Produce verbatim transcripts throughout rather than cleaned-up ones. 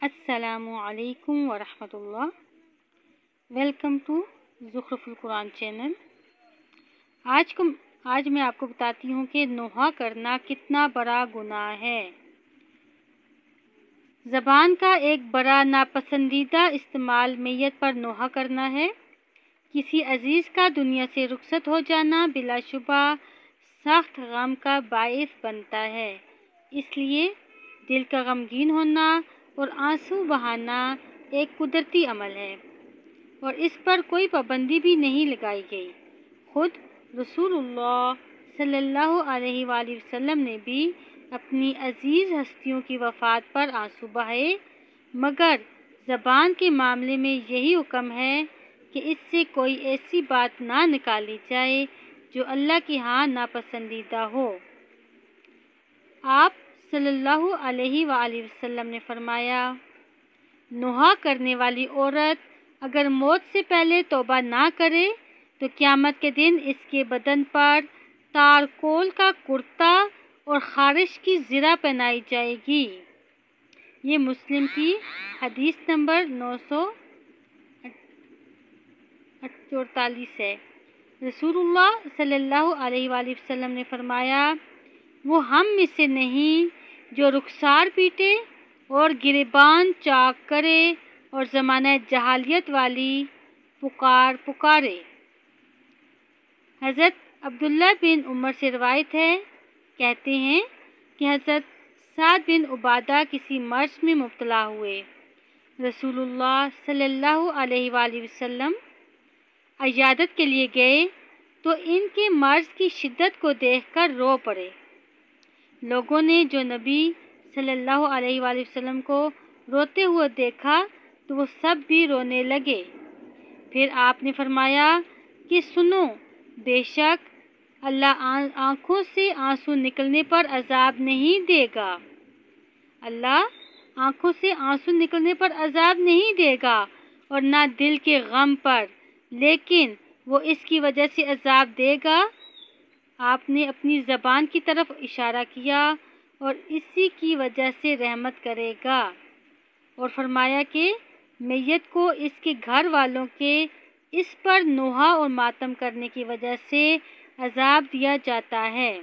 السلام علیکم ورحمۃ اللہ۔ ویلکم ٹو زخرف القرآن چینل۔ آج کو آج میں آپ کو بتاتی ہوں کہ نوحہ کرنا کتنا بڑا گناہ ہے۔ زبان کا ایک بڑا ناپسندیدہ استعمال میت پر نوحہ کرنا ہے۔ کسی عزیز کا دنیا سے رخصت ہو جانا بلا شبہ سخت غم کا باعث بنتا ہے، اس لیے دل کا غمگین ہونا اور آنسو بہانا ایک قدرتی عمل ہے اور اس پر کوئی پابندی بھی نہیں لگائی گئی۔ خود رسول اللہ صلی اللہ علیہ وآلہ وسلم نے بھی اپنی عزیز ہستیوں کی وفات پر آنسو بہائے، مگر زبان کے معاملے میں یہی حکم ہے کہ اس سے کوئی ایسی بات نہ نکالی جائے جو اللہ کے ہاں ناپسندیدہ ہو۔ آپ صلی اللہ علیہ وآلہ وسلم نے فرمایا، نوحہ کرنے والی عورت اگر موت سے پہلے توبہ نہ کرے تو قیامت کے دن اس کے بدن پر تارکول کا کرتا اور خارش کی زرہ پہنائی جائے گی۔ یہ مسلم کی حدیث نمبر نو سو چورتالیس ہے۔ رسول اللہ صلی اللہ علیہ وآلہ وسلم نے فرمایا، وہ ہم میں سے نہیں جو رخسار پیٹے اور گریبان چاک کرے اور زمانہ جاہلیت والی پکار پکارے۔ حضرت عبداللہ بن عمر سے روایت ہے، کہتے ہیں کہ حضرت سعد بن عبادہ کسی مرض میں مبتلا ہوئے۔ رسول اللہ صلی اللہ علیہ وآلہ وسلم عیادت کے لیے گئے تو ان کے مرض کی شدت کو دیکھ کر رو پڑے۔ لوگوں نے جو نبی صلی اللہ علیہ وآلہ وسلم کو روتے ہوئے دیکھا تو وہ سب بھی رونے لگے۔ پھر آپ نے فرمایا کہ سنو، بے شک اللہ آنکھوں سے آنسو نکلنے پر عذاب نہیں دے گا۔ اللہ آنکھوں سے آنسو نکلنے پر عذاب نہیں دے گا اور نہ دل کے غم پر، لیکن وہ اس کی وجہ سے عذاب دے گا۔ آپ نے اپنی زبان کی طرف اشارہ کیا اور اسی کی وجہ سے رحمت کرے گا، اور فرمایا کہ میت کو اس کے گھر والوں کے اس پر نوحہ اور ماتم کرنے کی وجہ سے عذاب دیا جاتا ہے۔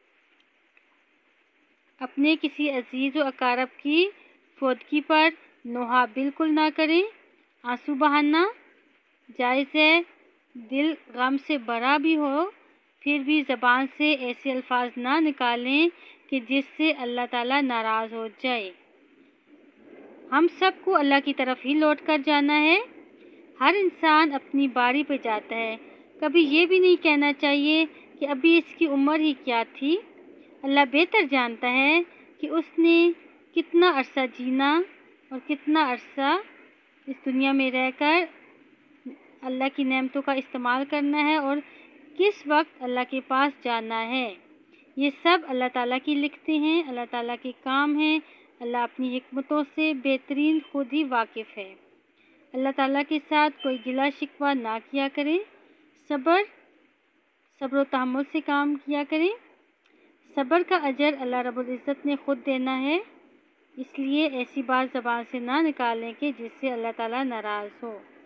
اپنے کسی عزیز و اقارب کی فوتگی پر نوحہ بالکل نہ کریں۔ آنسو بہانا جائز ہے، دل غم سے بھرا بھی ہو، پھر بھی زبان سے ایسے الفاظ نہ نکالیں کہ جس سے اللہ تعالیٰ ناراض ہو جائے۔ ہم سب کو اللہ کی طرف ہی لوٹ کر جانا ہے۔ ہر انسان اپنی باری پہ جاتا ہے۔ کبھی یہ بھی نہیں کہنا چاہیے کہ ابھی اس کی عمر ہی کیا تھی۔ اللہ بہتر جانتا ہے کہ اس نے کتنا عرصہ جینا اور کتنا عرصہ اس دنیا میں رہ کر اللہ کی نعمتوں کا استعمال کرنا ہے اور کس وقت اللہ کے پاس جانا ہے۔ یہ سب اللہ تعالیٰ کی لکھتے ہیں، اللہ تعالیٰ کے کام ہیں۔ اللہ اپنی حکمتوں سے بہترین خود ہی واقف ہے۔ اللہ تعالیٰ کے ساتھ کوئی گلہ شکوہ نہ کیا کریں، صبر صبر و تحمل سے کام کیا کریں۔ صبر کا اجر اللہ رب العزت نے خود دینا ہے، اس لیے ایسی بات زبان سے نہ نکالیں کہ جس سے اللہ تعالیٰ ناراض ہو۔